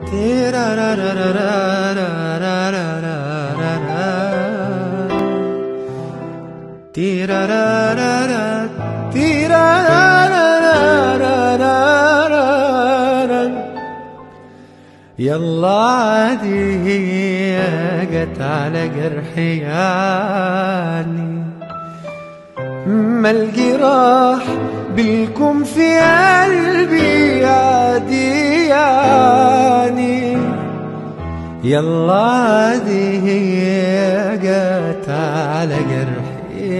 يلا عادي هي جت على جرحي يعني، ما الجراح بالكم في قلبي عادي يعني. يلا عادي هي جت على جرحي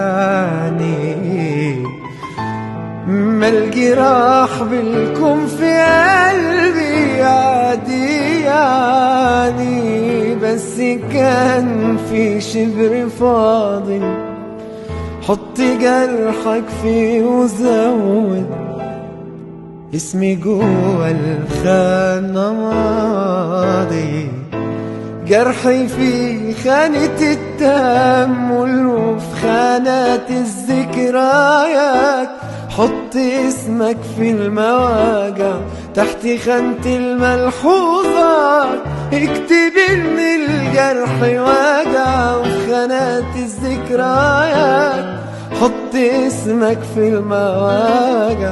يعني، ما الجراح بالكم في قلبي عادي يعني. بس كان في شبر فاضل، حط جرحك فيه وزود اسمي جوا الخانة ماضي. جرحي في خانة التأمل وفي خانات الذكريات، حط اسمك في المواجع تحت خانة الملحوظات. اكتب ان الجرح واجع وفي خانات الذكريات، حط اسمك في المواجع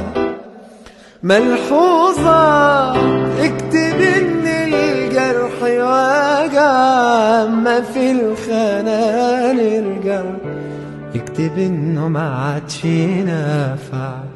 ملحوظات. اكتب ان الجرح واجع ما في الخانة نرجع، اكتب انه ما عادش نافع.